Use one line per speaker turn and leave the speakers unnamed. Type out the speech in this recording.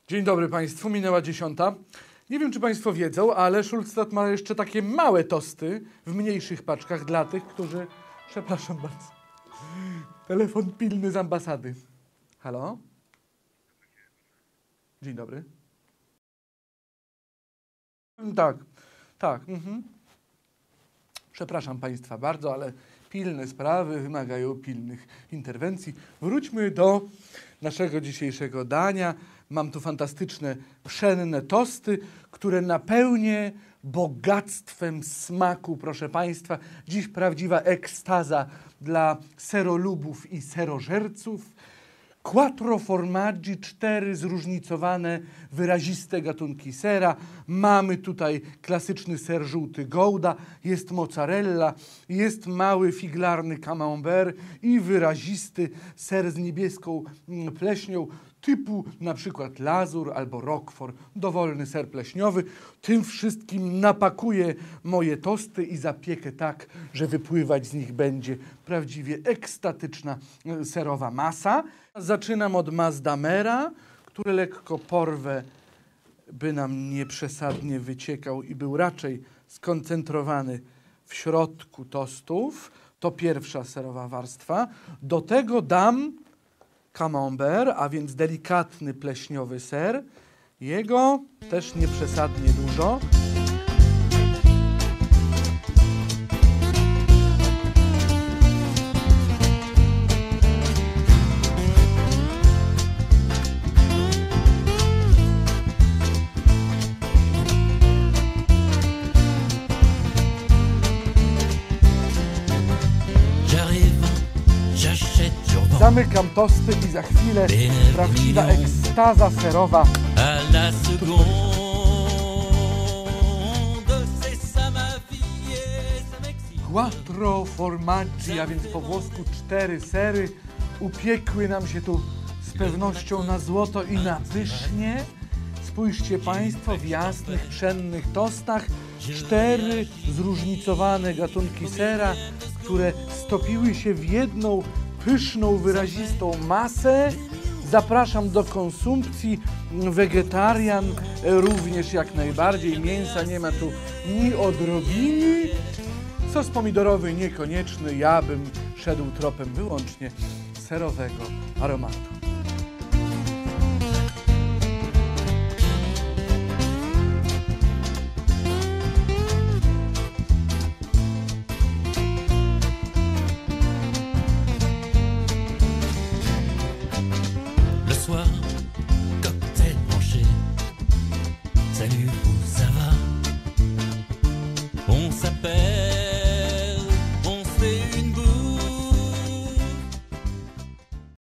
Dzień dobry Państwu, minęła 10. Nie wiem, czy Państwo wiedzą, ale Schulstadt ma jeszcze takie małe tosty w mniejszych paczkach dla tych, którzy... Przepraszam bardzo. Telefon pilny z ambasady. Halo? Dzień dobry. Tak. Przepraszam Państwa bardzo, ale pilne sprawy wymagają pilnych interwencji. Wróćmy do naszego dzisiejszego dania. Mam tu fantastyczne, pszenne tosty, które napełnię bogactwem smaku, proszę Państwa. Dziś prawdziwa ekstaza dla serolubów i serożerców. Quattro formaggi, 4 zróżnicowane, wyraziste gatunki sera. Mamy tutaj klasyczny ser żółty Gouda, jest mozzarella, jest mały figlarny camembert i wyrazisty ser z niebieską pleśnią typu na przykład Lazur albo Roquefort, dowolny ser pleśniowy. Tym wszystkim napakuję moje tosty i zapiekę tak, że wypływać z nich będzie prawdziwie ekstatyczna serowa masa. Zaczynam od Mazdamera, który lekko porwę, by nam nie przesadnie wyciekał i był raczej skoncentrowany w środku tostów. To pierwsza serowa warstwa. Do tego dam camembert, a więc delikatny pleśniowy ser. Jego też nie przesadnie dużo. Zamykam tosty i za chwilę prawdziwa ekstaza serowa. Quattro formaggi, a więc po włosku 4 sery, upiekły nam się tu z pewnością na złoto i na pysznie. Spójrzcie Państwo, w jasnych, pszennych tostach 4 zróżnicowane gatunki sera, które stopiły się w jedną pyszną, wyrazistą masę. Zapraszam do konsumpcji. Wegetarian również jak najbardziej. Mięsa nie ma tu ni odrobiny. Sos pomidorowy niekonieczny. Ja bym szedł tropem wyłącznie serowego aromatu.
Cocktail branché, salut, où ça va? On s'appelle